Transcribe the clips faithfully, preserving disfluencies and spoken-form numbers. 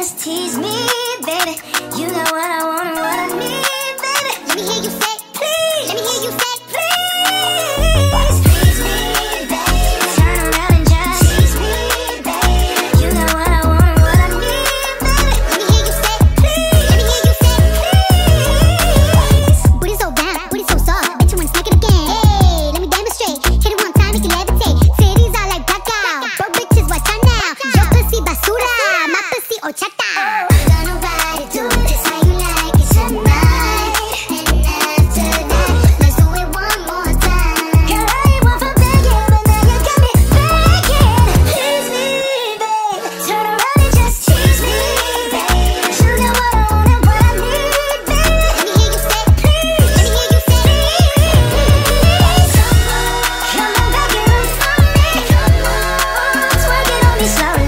just tease me, baby. You know what I want and what I need, baby. Let me hear you say please. Let me hear you say please. Please me, baby. Turn around and just tease me, baby. You know what I want and what I need, baby. Let me hear you say please. Let me hear you say please. Booty so round, booty so soft, bet you wanna smack it again. Hey, let me demonstrate. Hit it one time, make it levitate. Titties are like blackout. Broke bitches, what's up now? Your pussy basura, my pussy horchata. Gonna ride it, do it just how you like it tonight. And after that, let's do it one more time. Girl, I ain't one for begging, but now you got me begging. Please me, babe. Turn around and just tease me, babe. You know what I want and what I need, babe. Let me hear you say please. Let me hear you say please. Come on, back it up for me. Come on, twerk it on me slowly.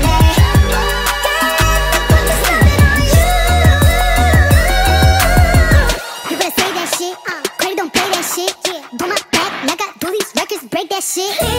You better say that shit. Uh, Cardi don't play that shit. Do my back like I do these records, break that shit.